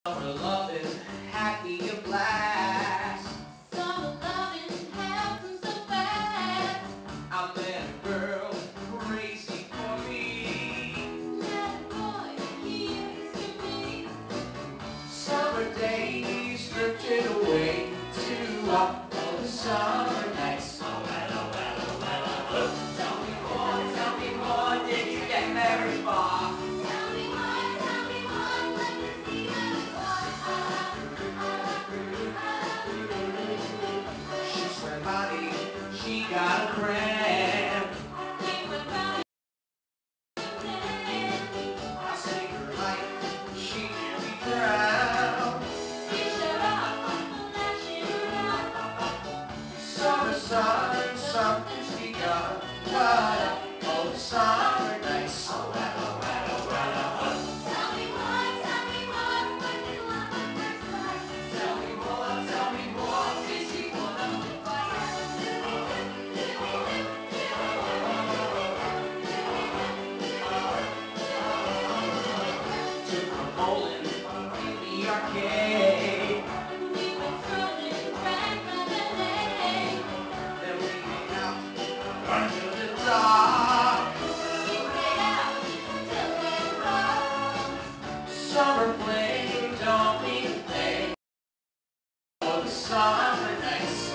Summer loving, happy and blast. Summer loving happens so fast. I met a girl crazy for me. That boy, he is to me. Summer days drifted away to all the summer nights. Tell me more, did you get very far? Tell me more, let me see how far. She swear body, she got a cramp. He went round and I saved her life, she nearly drowned. he shut off the flashing around. Summer sun, something's begun. What up, oh, the summer nights. Tell me more, when did love at first sight? Tell me more, did she put up the fight? Took her bowling in the arcade. We went strolling back by the lake. Then we hang out until the dark. We stayed out till it dark. Summer flame, don't mean a thing. Oh, the summer nights.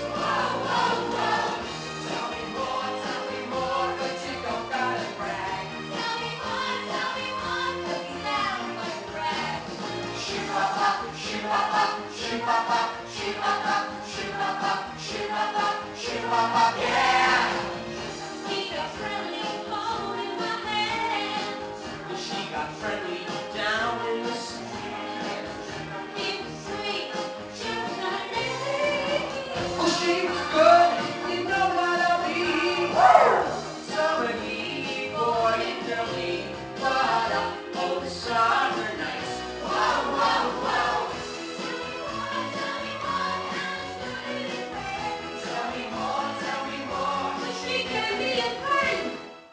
Tell me more, but you don't gotta brag. Tell me more, 'cause he sounds like a brag. Shoot-ba-ba, shoot-ba-ba, shoot-ba-ba, shoot-ba-ba, shoot-ba-ba, shoot-ba-ba, shoot-ba-ba, yeah! He got friendly, holding my hand. She got friendly down in the sand. He was sweet, she was naive. Oh, she was good, you know what I mean. Summer heat, boy, you tell me what up, oh, the summer nights. Whoa, whoa, whoa. Tell me more, and I stood in his way. Tell me more. But she gave me a drink.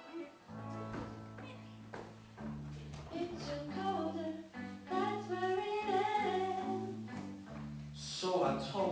It's colder, that's where it ends. So I told